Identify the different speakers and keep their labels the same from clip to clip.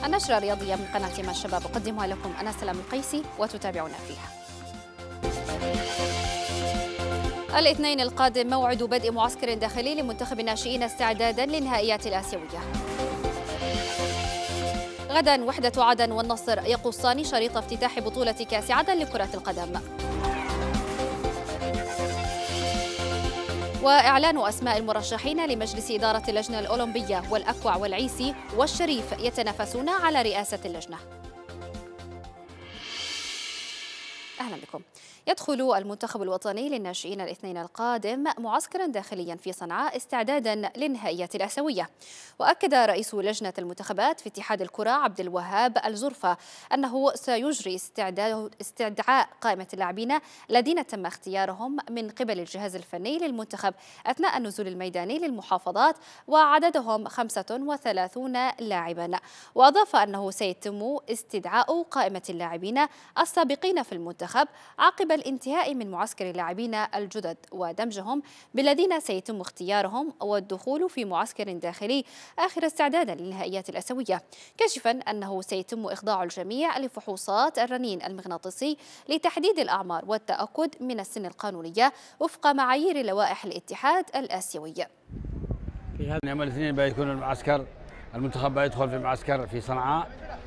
Speaker 1: النشرة الرياضية من قناة ما الشباب أقدمها لكم أنا سلام القيسي وتتابعون فيها. الاثنين القادم موعد بدء معسكر داخلي لمنتخب الناشئين استعدادا للنهائيات الآسيوية. غدا وحدة عدن والنصر يقصان شريط افتتاح بطولة كأس عدن لكرة القدم. وإعلان أسماء المرشحين لمجلس إدارة اللجنة الأولمبية، والأكوع والعيسي والشريف يتنافسون على رئاسة اللجنة. أهلا بكم. يدخل المنتخب الوطني للناشئين الاثنين القادم معسكرا داخليا في صنعاء استعدادا للنهائيات الآسيوية. وأكد رئيس لجنة المنتخبات في اتحاد الكرة عبد الوهاب الزرفة أنه سيجري استدعاء قائمة اللاعبين الذين تم اختيارهم من قبل الجهاز الفني للمنتخب أثناء النزول الميداني للمحافظات، وعددهم 35 لاعبا. وأضاف أنه سيتم استدعاء قائمة اللاعبين السابقين في المنتخب عقب الانتهاء من معسكر اللاعبين الجدد ودمجهم بالذين سيتم اختيارهم، والدخول في معسكر داخلي آخر استعدادا للنهائيات الآسيوية، كاشفا أنه سيتم إخضاع الجميع لفحوصات الرنين المغناطيسي لتحديد الأعمار والتأكد من السن القانونية وفق معايير لوائح الاتحاد الآسيوي.
Speaker 2: في هذا يوم الاثنين بيكون المعسكر، المنتخب بيدخل في معسكر في صنعاء.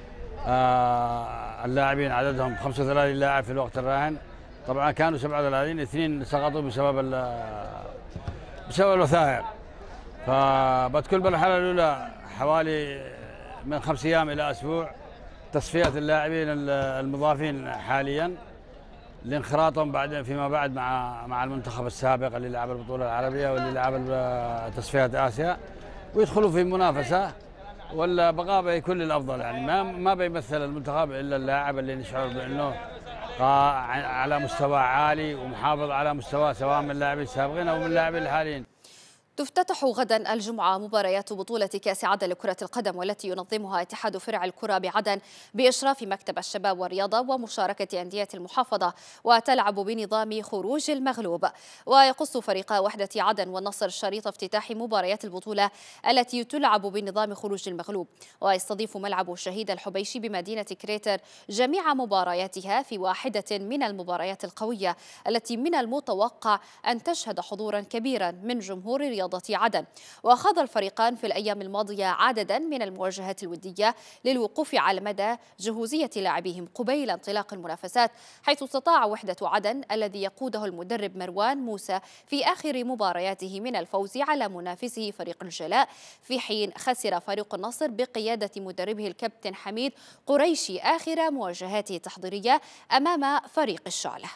Speaker 2: اللاعبين عددهم 35 لاعب في الوقت الراهن. طبعا كانوا 37، اثنين سقطوا بسبب الوثائق. فبتكون بالمرحله الاولى حوالي من 5 ايام الى اسبوع تصفيه اللاعبين المضافين حاليا لانخراطهم بعد فيما بعد مع المنتخب السابق اللي لعب البطوله العربيه واللي لعب تصفيات اسيا، ويدخلوا في منافسه. والبقاء بيكون للافضل، يعني ما بيمثل المنتخب الا اللاعب اللي نشعر بانه على مستوى عالي ومحافظ على مستوى سواء من اللاعبين السابقين او من اللاعبين الحاليين.
Speaker 1: تفتتح غدا الجمعة مباريات بطولة كأس عدن لكرة القدم، والتي ينظمها اتحاد فرع الكرة بعدن بإشراف مكتب الشباب والرياضة ومشاركة أندية المحافظة، وتلعب بنظام خروج المغلوب. ويقص فريقا وحدة عدن والنصر شريط افتتاح مباريات البطولة التي تلعب بنظام خروج المغلوب. ويستضيف ملعب الشهيد الحبيشي بمدينة كريتر جميع مبارياتها في واحدة من المباريات القوية التي من المتوقع أن تشهد حضورا كبيرا من جمهور رياضة عدن. وخاض الفريقان في الأيام الماضية عددا من المواجهات الودية للوقوف على مدى جهوزية لاعبيهم قبيل انطلاق المنافسات، حيث استطاع وحدة عدن الذي يقوده المدرب مروان موسى في آخر مبارياته من الفوز على منافسه فريق الجلاء، في حين خسر فريق النصر بقيادة مدربه الكابتن حميد قريشي آخر مواجهاته التحضيرية أمام فريق الشعلة.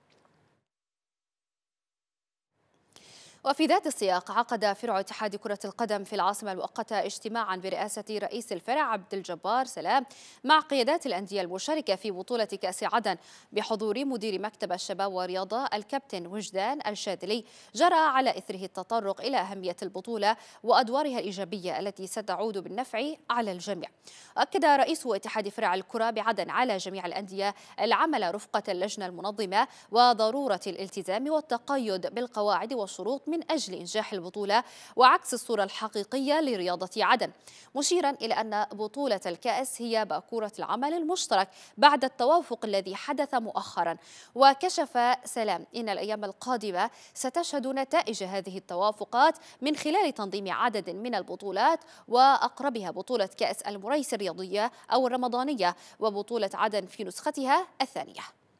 Speaker 1: وفي ذات السياق عقد فرع اتحاد كرة القدم في العاصمة المؤقتة اجتماعا برئاسة رئيس الفرع عبد الجبار سلام مع قيادات الأندية المشاركة في بطولة كأس عدن بحضور مدير مكتب الشباب والرياضة الكابتن وجدان الشاذلي، جرى على إثره التطرق إلى أهمية البطولة وأدوارها الإيجابية التي ستعود بالنفع على الجميع. أكد رئيس اتحاد فرع الكرة بعدن على جميع الأندية العمل رفقة اللجنة المنظمة وضرورة الالتزام والتقيد بالقواعد والشروط من أجل إنجاح البطولة وعكس الصورة الحقيقية لرياضة عدن، مشيرا إلى أن بطولة الكأس هي باكورة العمل المشترك بعد التوافق الذي حدث مؤخرا. وكشف سلام إن الأيام القادمة ستشهد نتائج هذه التوافقات من خلال تنظيم عدد من البطولات، وأقربها بطولة كأس المريس الرياضية أو الرمضانية وبطولة عدن في نسختها الثانية.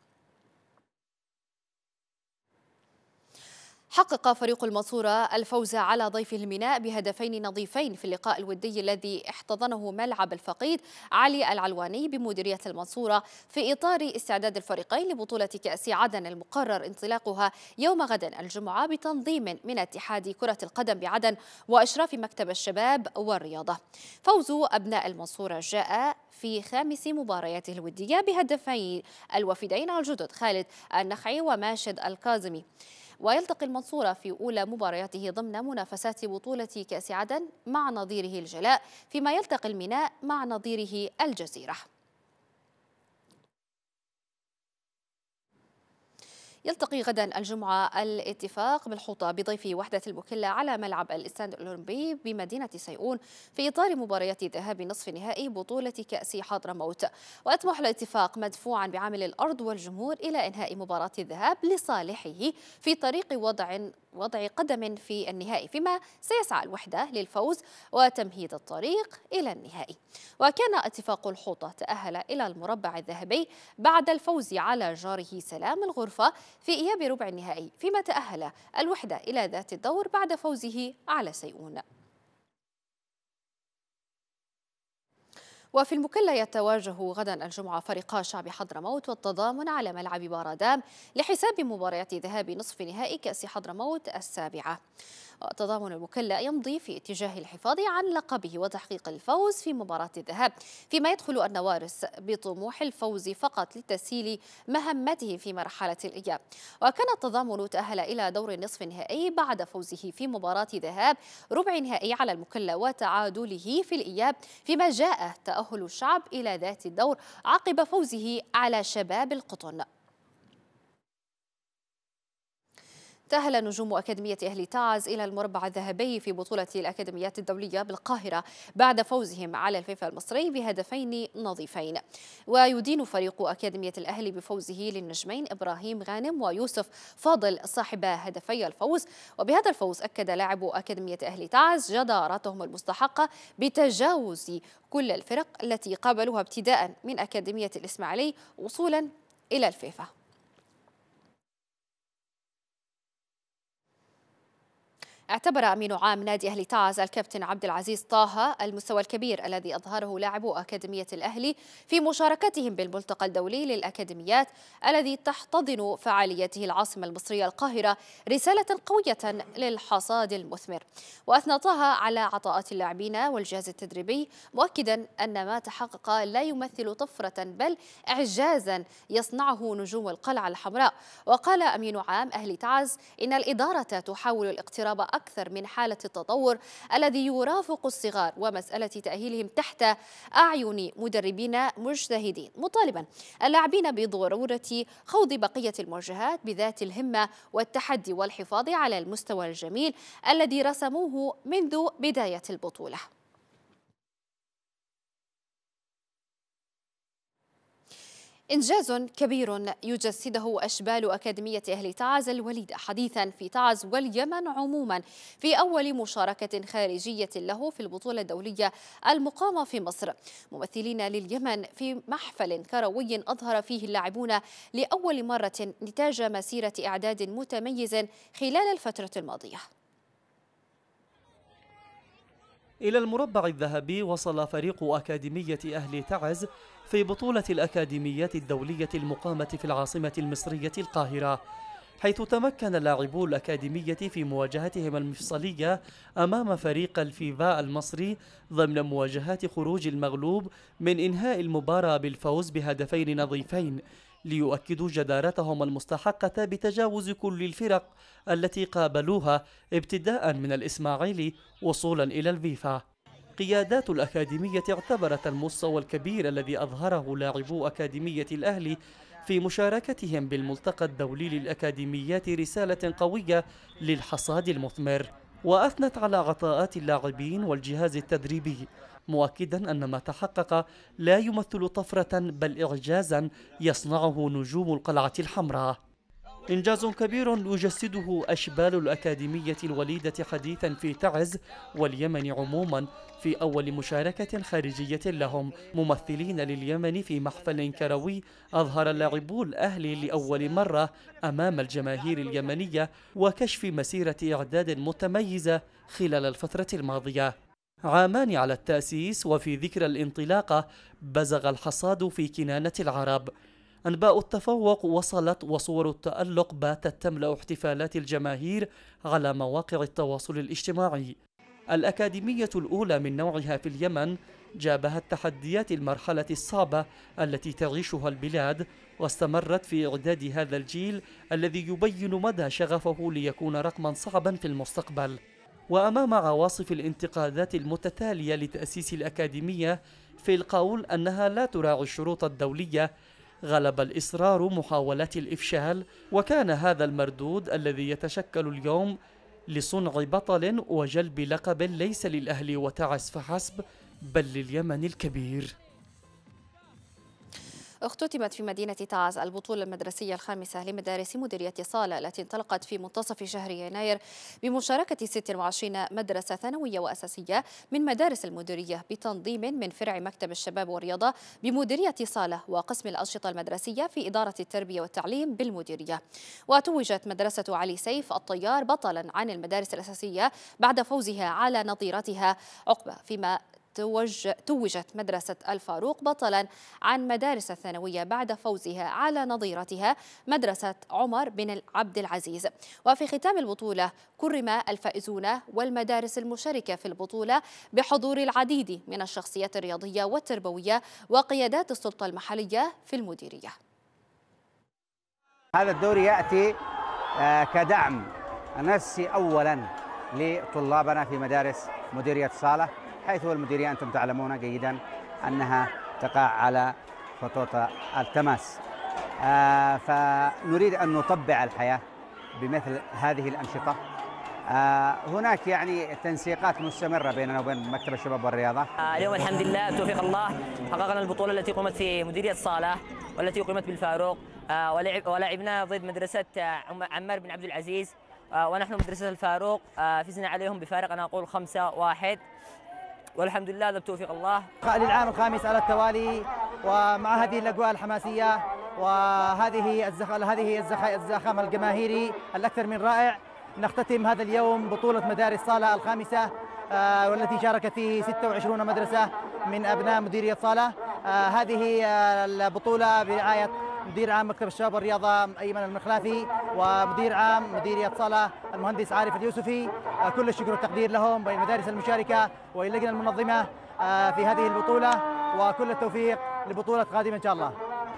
Speaker 1: حقق فريق المنصورة الفوز على ضيف الميناء بهدفين نظيفين في اللقاء الودي الذي احتضنه ملعب الفقيد علي العلواني بمديرية المنصورة في إطار استعداد الفريقين لبطولة كأس عدن المقرر انطلاقها يوم غد الجمعة بتنظيم من اتحاد كرة القدم بعدن وإشراف مكتب الشباب والرياضة. فوز أبناء المنصورة جاء في 5 مبارياته الودية بهدفين الوفدين الجدد خالد النخعي وماشد الكاظمي. ويلتقي المنصورة في أولى مبارياته ضمن منافسات بطولة كأس عدن مع نظيره الجلاء، فيما يلتقي الميناء مع نظيره الجزيرة. يلتقي غدا الجمعة الاتفاق بالحوطة بضيف وحدة المكلا على ملعب الاستاد الأولمبي بمدينة سيئون في إطار مباريات ذهاب نصف نهائي بطولة كأس حضرموت. ويطمح الاتفاق مدفوعا بعامل الأرض والجمهور إلى إنهاء مباراة الذهاب لصالحه في طريق وضع قدم في النهائي، فيما سيسعى الوحدة للفوز وتمهيد الطريق إلى النهائي. وكان اتفاق الحوطة تأهل إلى المربع الذهبي بعد الفوز على جاره سلام الغرفة في إياب ربع النهائي، فيما تأهل الوحدة إلى ذات الدور بعد فوزه على سيئون. وفي المكلا يتواجه غدا الجمعة فريقا شعب حضرموت والتضامن على ملعب بارادام لحساب مباريات ذهاب نصف نهائي كأس حضرموت السابعة. تضامن المكلا يمضي في اتجاه الحفاظ عن لقبه وتحقيق الفوز في مباراة الذهاب، فيما يدخل النوارس بطموح الفوز فقط لتسهيل مهمته في مرحلة الإياب. وكان التضامن تأهل إلى دور النصف النهائي بعد فوزه في مباراة ذهاب ربع نهائي على المكلا وتعادله في الإياب، فيما جاء تأهل الشعب إلى ذات الدور عقب فوزه على شباب القطن. تأهل نجوم أكاديمية أهلي تعز إلى المربع الذهبي في بطولة الأكاديميات الدولية بالقاهرة بعد فوزهم على الفيفا المصري بهدفين نظيفين. ويدين فريق أكاديمية الأهلي بفوزه للنجمين إبراهيم غانم ويوسف فاضل صاحب هدفي الفوز. وبهذا الفوز أكد لاعب أكاديمية أهلي تعز جدارتهم المستحقة بتجاوز كل الفرق التي قابلوها ابتداء من أكاديمية الإسماعيلي وصولا إلى الفيفا. اعتبر أمين عام نادي أهلي تعز الكابتن عبد العزيز طه المستوى الكبير الذي أظهره لاعبو أكاديمية الأهلي في مشاركتهم بالملتقى الدولي للأكاديميات الذي تحتضن فعاليته العاصمة المصرية القاهرة رسالة قوية للحصاد المثمر. وأثنى طه على عطاءات اللاعبين والجهاز التدريبي، مؤكدا أن ما تحقق لا يمثل طفرة بل إعجازا يصنعه نجوم القلعة الحمراء. وقال أمين عام أهلي تعز إن الإدارة تحاول الاقتراب أكثر من حالة التطور الذي يرافق الصغار ومسألة تأهيلهم تحت أعين مدربين مجتهدين، مطالبا اللاعبين بضرورة خوض بقية المواجهات بذات الهمة والتحدي والحفاظ على المستوى الجميل الذي رسموه منذ بداية البطولة. إنجاز كبير يجسده أشبال أكاديمية أهلي تعز الوليدة حديثا في تعز واليمن عموما في أول مشاركة خارجية له في البطولة الدولية المقامة في مصر، ممثلين لليمن في محفل كروي أظهر فيه اللاعبون لأول مرة نتاج مسيرة إعداد متميز خلال الفترة الماضية.
Speaker 3: إلى المربع الذهبي وصل فريق أكاديمية أهلي تعز في بطولة الأكاديميات الدولية المقامة في العاصمة المصرية القاهرة، حيث تمكن لاعبو الأكاديمية في مواجهتهم المفصلية أمام فريق الفيفا المصري ضمن مواجهات خروج المغلوب من إنهاء المباراة بالفوز بهدفين نظيفين، ليؤكدوا جدارتهم المستحقة بتجاوز كل الفرق التي قابلوها ابتداء من الإسماعيلي وصولا إلى الفيفا. قيادات الأكاديمية اعتبرت المستوى الكبير الذي أظهره لاعبو أكاديمية الأهلي في مشاركتهم بالملتقى الدولي للأكاديميات رسالة قوية للحصاد المثمر، وأثنت على عطاءات اللاعبين والجهاز التدريبي، مؤكدا أن ما تحقق لا يمثل طفرة بل إعجازا يصنعه نجوم القلعة الحمراء. إنجاز كبير يجسده أشبال الأكاديمية الوليدة حديثا في تعز واليمن عموما في أول مشاركة خارجية لهم، ممثلين لليمن في محفل كروي أظهر اللاعبو الأهلي لأول مرة أمام الجماهير اليمنية وكشف مسيرة إعداد متميزة خلال الفترة الماضية. عامان على التأسيس وفي ذكرى الانطلاقة بزغ الحصاد في كنانة العرب. أنباء التفوق وصلت وصور التألق باتت تملأ احتفالات الجماهير على مواقع التواصل الاجتماعي. الأكاديمية الأولى من نوعها في اليمن جابها تحديات المرحلة الصعبة التي تعيشها البلاد، واستمرت في إعداد هذا الجيل الذي يبين مدى شغفه ليكون رقما صعبا في المستقبل. وأمام عواصف الانتقادات المتتالية لتأسيس الأكاديمية في القول أنها لا تراعي الشروط الدولية، غلب الإصرار محاولات الإفشال، وكان هذا المردود الذي يتشكل اليوم لصنع بطل وجلب لقب ليس للأهلي وتعز فحسب، بل لليمن الكبير.
Speaker 1: اختتمت في مدينة تعز البطولة المدرسية الخامسة لمدارس مديرية صالة التي انطلقت في منتصف شهر يناير بمشاركة 26 مدرسة ثانوية وأساسية من مدارس المديرية بتنظيم من فرع مكتب الشباب والرياضة بمديرية صالة وقسم الأنشطة المدرسية في إدارة التربية والتعليم بالمديرية. وتوجت مدرسة علي سيف الطيار بطلا عن المدارس الأساسية بعد فوزها على نظيرتها عقبة، فيما توجت مدرسة الفاروق بطلا عن مدارس الثانوية بعد فوزها على نظيرتها مدرسة عمر بن عبد العزيز. وفي ختام البطولة كرم الفائزون والمدارس المشاركة في البطولة بحضور العديد من الشخصيات الرياضية والتربوية وقيادات السلطة المحلية في المديرية.
Speaker 4: هذا الدوري يأتي كدعم نفسي أولا لطلابنا في مدارس مديرية صالة، حيث المديرية أنتم تعلمون جيدا أنها تقع على خطوط التماس، فنريد أن نطبع الحياة بمثل هذه الأنشطة. هناك يعني تنسيقات مستمرة بيننا وبين مكتب الشباب والرياضة.
Speaker 5: اليوم الحمد لله بتوفيق الله حققنا البطولة التي قامت في مديرية صالة والتي قامت بالفاروق، ولعبنا ضد مدرسة عمار بن عبد العزيز، ونحن مدرسة الفاروق فزنا عليهم بفارق أنا أقول 5-1، والحمد لله هذا بتوفيق الله.
Speaker 6: للعام الخامس على التوالي، ومع هذه الأجواء الحماسية وهذه الزخم الجماهيري الأكثر من رائع، نختتم هذا اليوم بطولة مدارس صالة الخامسة، والتي شارك فيه 26 مدرسة من أبناء مديرية صالة. هذه البطولة برعاية مدير عام مكتب الشباب والرياضة أيمن المخلافي، ومدير عام مديرية صالة المهندس عارف اليوسفي. كل الشكر والتقدير لهم والمدارس المشاركة واللجنة المنظمة في هذه البطولة، وكل التوفيق لبطولة قادمة إن شاء الله.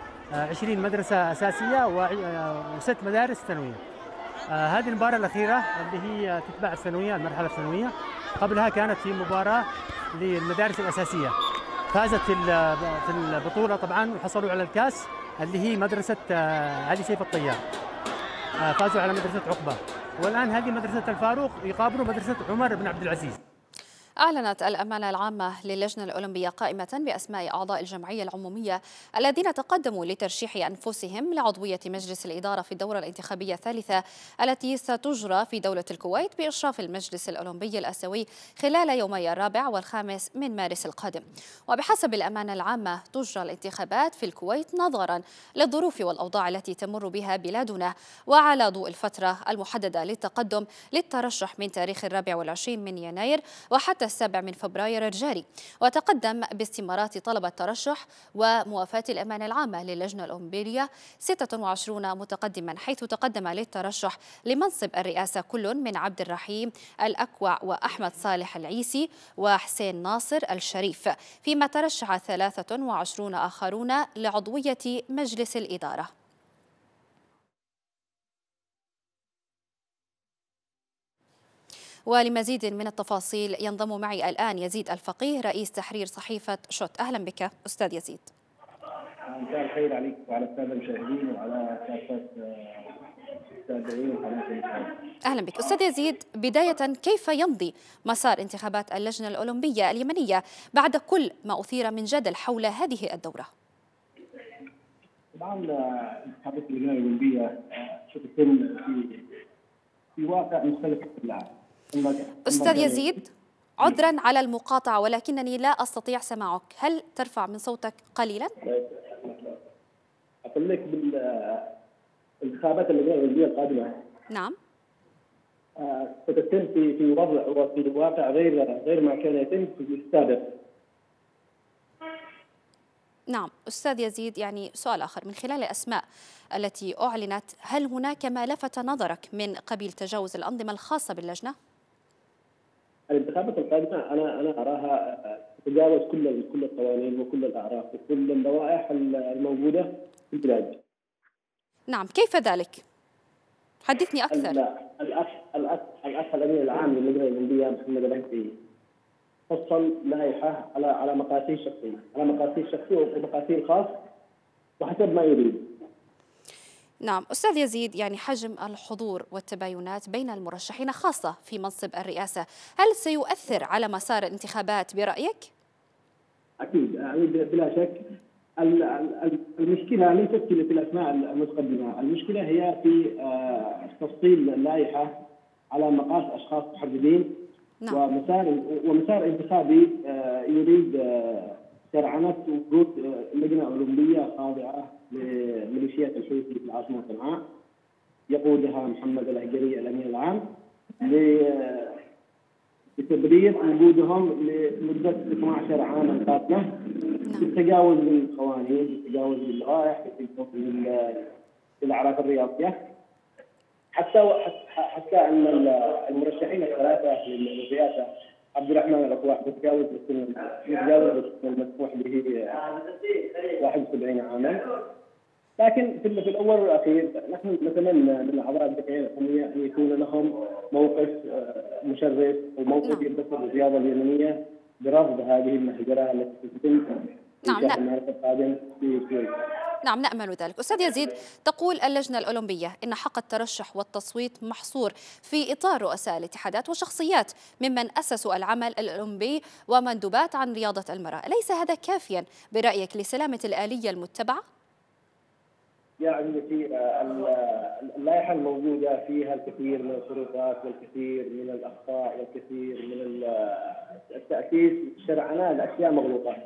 Speaker 7: 20 مدرسة أساسية و6 مدارس ثانوية. هذه المباراة الأخيرة اللي هي تتبع الثانوية، المرحلة الثانوية، قبلها كانت في مباراة للمدارس الأساسية، فازت في البطولة طبعا وحصلوا على الكاس اللي هي مدرسة علي سيف الطيار، فازوا على مدرسة عقبة، والآن هذه مدرسة الفاروق يقابلوا مدرسة عمر بن عبد العزيز.
Speaker 1: أعلنت الأمانة العامة للجنة الأولمبية قائمة بأسماء أعضاء الجمعية العمومية الذين تقدموا لترشيح أنفسهم لعضوية مجلس الإدارة في الدورة الانتخابية الثالثة التي ستجرى في دولة الكويت بإشراف المجلس الأولمبي الآسيوي خلال يومي 4 و5 من مارس القادم. وبحسب الأمانة العامة تجرى الانتخابات في الكويت نظرا للظروف والأوضاع التي تمر بها بلادنا، وعلى ضوء الفترة المحددة للتقدم للترشح من تاريخ 24 من يناير وحتى 7 من فبراير الجاري. وتقدم باستمارات طلب الترشح وموافاة الأمانة العامة للجنة الأولمبية 26 متقدما، حيث تقدم للترشح لمنصب الرئاسة كل من عبد الرحيم الأكوع وأحمد صالح العيسي وحسين ناصر الشريف، فيما ترشح 23 آخرون لعضوية مجلس الإدارة. ولمزيد من التفاصيل ينضم معي الآن يزيد الفقيه رئيس تحرير صحيفة شوت. أهلا بك أستاذ يزيد.
Speaker 8: مساء الخير عليك وعلى السادة المشاهدين وعلى كافة المتابعين قناة الإسلام.
Speaker 1: أهلا بك أستاذ يزيد، بداية كيف يمضي مسار انتخابات اللجنة الأولمبية اليمنية بعد كل ما أثير من جدل حول هذه الدورة؟
Speaker 8: طبعا انتخابات اللجنة الأولمبية ستتم في واقع مختلف في العالم.
Speaker 1: أستاذ يزيد، عذرا على المقاطعة ولكنني لا أستطيع سماعك، هل ترفع من صوتك قليلا؟
Speaker 8: أقول لك بالانتخابات اللجنة الأولمبية القادمة
Speaker 1: نعم
Speaker 8: ستتم في وضع وفي واقع غير ما كان يتم في السابق.
Speaker 1: نعم أستاذ يزيد، يعني سؤال آخر، من خلال الأسماء التي أعلنت هل هناك ما لفت نظرك من قبيل تجاوز الأنظمة الخاصة باللجنة؟
Speaker 8: الانتخابات القادمة أنا أراها تتجاوز كل القوانين وكل الأعراف وكل اللوائح الموجودة في البلاد.
Speaker 1: نعم، كيف ذلك؟ حدثني أكثر.
Speaker 8: الأخ الأمين العام للجنة الأولمبية محمد الهدي فصل لائحة على مقاسير شخصية ومقاسير خاص وحسب ما يريد.
Speaker 1: نعم أستاذ يزيد، يعني حجم الحضور والتباينات بين المرشحين خاصة في منصب الرئاسة، هل سيؤثر على مسار الانتخابات برأيك؟
Speaker 8: أكيد يعني بلا شك. المشكلة ليست في الأسماء المتقدمة، المشكلة هي في تفصيل اللائحة على مقاس أشخاص محددين. نعم. ومسار انتخابي يريد شرعنة وجود لجنة أولمبية خاضعة لميليشيات الحوثي في العاصمة صنعاء يقودها محمد الهجري الأمين العام لتبرير وجودهم لمدة 12 عاما قادمة بالتجاوز للقوانين، بالتجاوز للروائح، بالتجاوز للأعراف الرياضية، حتى أن المرشحين الثلاثة للرئاسة عبد الرحمن الأكواح متجاوز السن المسموح به 71 عاما. لكن في الأول والأخير نحن نتمنى من أعضاء الجمعية القومية أن يكون لهم موقف مشرف وموقف يتصل بالرياضة اليمنية برفض هذه المهجرة التي تتم في شهر مارس القادم في سوريا.
Speaker 1: نعم نأمل ذلك. أستاذ يزيد، تقول اللجنة الأولمبية إن حق الترشح والتصويت محصور في إطار رؤساء الاتحادات وشخصيات ممن أسسوا العمل الأولمبي ومندوبات عن رياضة المرأة، أليس هذا كافيا برأيك لسلامة الآلية المتبعة؟
Speaker 8: يعني في اللائحة الموجودة فيها الكثير من الخروقات والكثير من الأخطاء والكثير من التأسيس شرعناء الأشياء مغلوطة.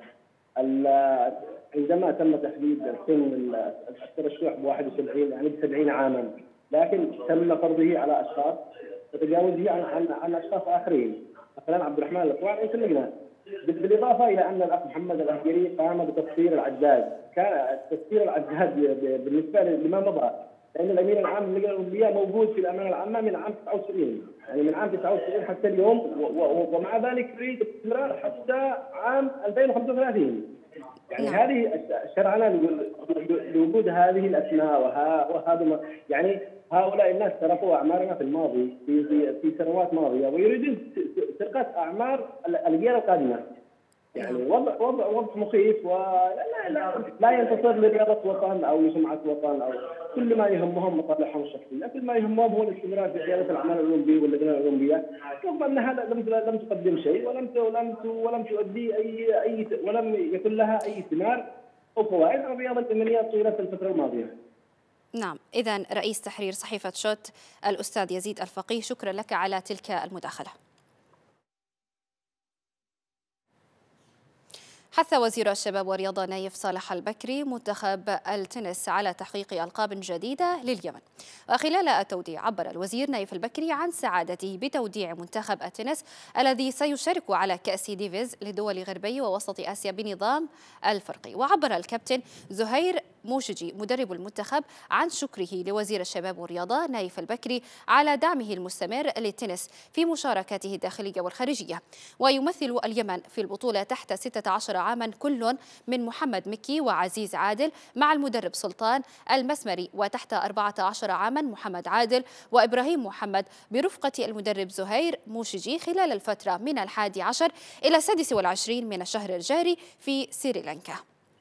Speaker 8: عندما تم تحديد سن الترشح ب 71 يعني ب 70 عاما، لكن تم فرضه على اشخاص وتجاوزه عن اشخاص اخرين، مثلا عبد الرحمن الأكواح رئيس اللجنه، بالاضافه الى ان الاخ محمد الهجري قام بتفسير العداد. كان تفسير العداد بالنسبه لما مضى، لان الامين العام للجنه الاولمبيه موجود في الامانه العامه من عام 99، يعني من عام 99 حتى اليوم، ومع ذلك يريد الاستمرار حتى عام 2035. يعني هذه الشرعنة لوجود هذه الأسماء وهذا يعني هؤلاء الناس تركوا أعمارنا في الماضي في سنوات ماضية ويريدون سرقة أعمار الأجيال القادمة. يعني وضع مخيف ولا ينتصر لرياضة وطن أو لسمعة وطن أو كل ما يهمهم مصالحهم الشخصية، كل ما يهمهم هو الاستمرار في قيادة الأعمال الأولمبي واللجنة الأولمبية، رغم أنها لم تقدم شيء ولم تؤدي ولم يكن لها أي ثمار أو فوائد على الرياضة اليمنية طيلة الفترة الماضية.
Speaker 1: نعم، إذن رئيس تحرير صحيفة شوت الأستاذ يزيد الفقيه، شكرا لك على تلك المداخلة. حث وزير الشباب والرياضة نايف صالح البكري منتخب التنس على تحقيق ألقاب جديدة لليمن. وخلال التوديع عبر الوزير نايف البكري عن سعادته بتوديع منتخب التنس الذي سيشارك على كأس ديفيز لدول غربي ووسط آسيا بنظام الفرقي. وعبر الكابتن زهير موشجي مدرب المنتخب عن شكره لوزير الشباب والرياضة نايف البكري على دعمه المستمر للتنس في مشاركاته الداخلية والخارجية. ويمثل اليمن في البطولة تحت 16 عاما كل من محمد مكي وعزيز عادل مع المدرب سلطان المسمري، وتحت 14 عاما محمد عادل وإبراهيم محمد برفقة المدرب زهير موشجي خلال الفترة من 11 إلى 26 من الشهر الجاري في سريلانكا.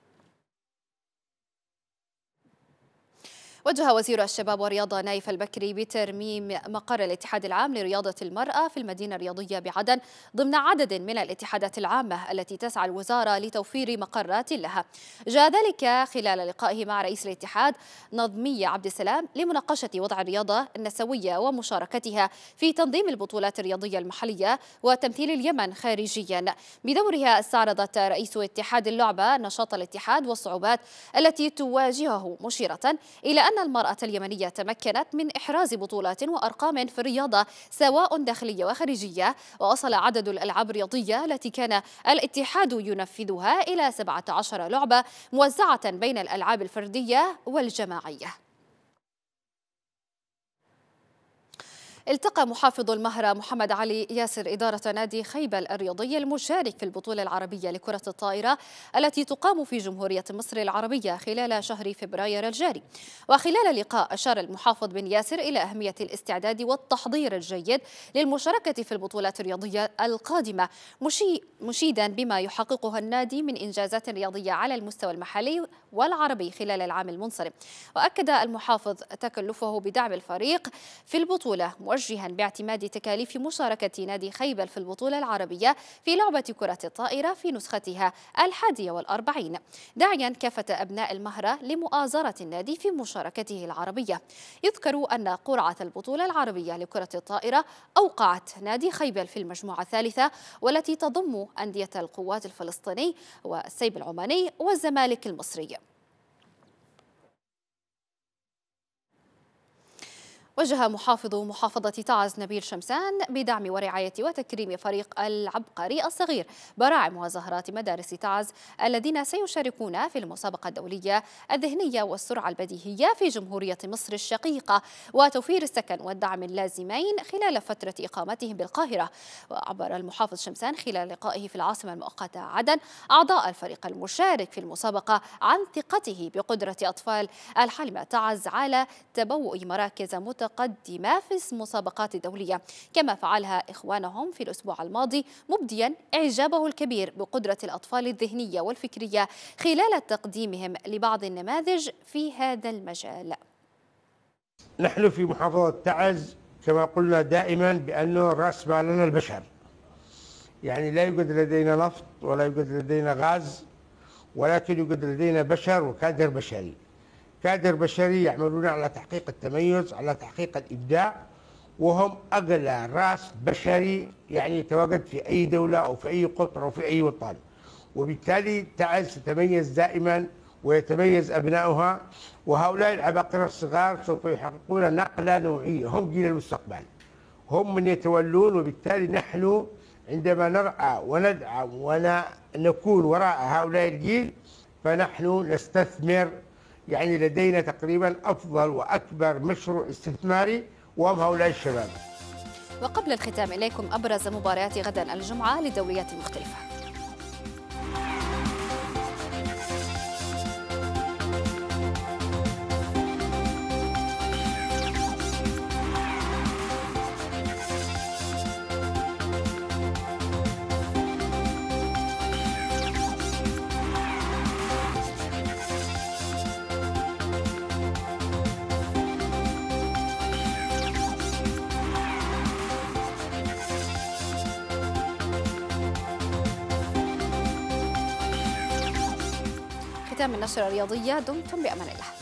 Speaker 1: وجه وزير الشباب والرياضة نايف البكري بترميم مقر الاتحاد العام لرياضة المرأة في المدينة الرياضية بعدن ضمن عدد من الاتحادات العامة التي تسعى الوزارة لتوفير مقرات لها. جاء ذلك خلال لقائه مع رئيس الاتحاد نظمية عبد السلام لمناقشة وضع الرياضة النسوية ومشاركتها في تنظيم البطولات الرياضية المحلية وتمثيل اليمن خارجيا. بدورها استعرضت رئيس اتحاد اللعبة نشاط الاتحاد والصعوبات التي تواجهه، مشيرة إلى أن المرأة اليمنية تمكنت من إحراز بطولات وأرقام في الرياضة سواء داخلية وخارجية، ووصل عدد الألعاب الرياضية التي كان الاتحاد ينفذها إلى 17 لعبة موزعة بين الألعاب الفردية والجماعية. التقى محافظ المهرة محمد علي ياسر إدارة نادي خيبل الرياضي المشارك في البطولة العربية لكرة الطائرة التي تقام في جمهورية مصر العربية خلال شهر فبراير الجاري. وخلال اللقاء أشار المحافظ بن ياسر إلى أهمية الاستعداد والتحضير الجيد للمشاركة في البطولات الرياضية القادمة، مشيدا بما يحققه النادي من إنجازات رياضية على المستوى المحلي والعربي خلال العام المنصرم. وأكد المحافظ تكلفه بدعم الفريق في البطولة، موجها باعتماد تكاليف مشاركة نادي خيبل في البطولة العربية في لعبة كرة الطائرة في نسختها 41، داعيا كافة أبناء المهرة لمؤازرة النادي في مشاركته العربية. يذكر أن قرعة البطولة العربية لكرة الطائرة أوقعت نادي خيبل في المجموعة الثالثة، والتي تضم أندية القوات الفلسطيني والسيب العماني والزمالك المصري. وجه محافظ محافظة تعز نبيل شمسان بدعم ورعاية وتكريم فريق العبقري الصغير براعم وزهرات مدارس تعز الذين سيشاركون في المسابقة الدولية الذهنية والسرعة البديهية في جمهورية مصر الشقيقة، وتوفير السكن والدعم اللازمين خلال فترة إقامتهم بالقاهرة. وعبر المحافظ شمسان خلال لقائه في العاصمة المؤقتة عدن أعضاء الفريق المشارك في المسابقة عن ثقته بقدرة أطفال الحلمة تعز على تبوء مراكز متقدمة في المسابقات الدولية كما فعلها إخوانهم في الأسبوع الماضي، مبديا إعجابه الكبير بقدرة الأطفال الذهنية والفكرية خلال تقديمهم لبعض النماذج في هذا المجال.
Speaker 9: نحن في محافظة تعز كما قلنا دائما بأنه رأس مالنا البشر، يعني لا يوجد لدينا نفط ولا يوجد لدينا غاز، ولكن يوجد لدينا بشر وكادر بشري، كادر بشري يعملون على تحقيق التميز، على تحقيق الإبداع، وهم أغلى رأس بشري يعني يتواجد في أي دولة أو في أي قطر أو في أي وطن. وبالتالي تعز تتميز دائما ويتميز أبناؤها، وهؤلاء العباقرة الصغار سوف يحققون نقلة نوعية، هم جيل المستقبل، هم من يتولون. وبالتالي نحن عندما نرعى وندعم ونكون وراء هؤلاء الجيل فنحن نستثمر، يعني لدينا تقريبا أفضل وأكبر مشروع استثماري وهم هؤلاء الشباب.
Speaker 1: وقبل الختام إليكم أبرز مباريات غدا الجمعة للدوريات المختلفة. ختام النشرة الرياضية، دمتم بأمان الله.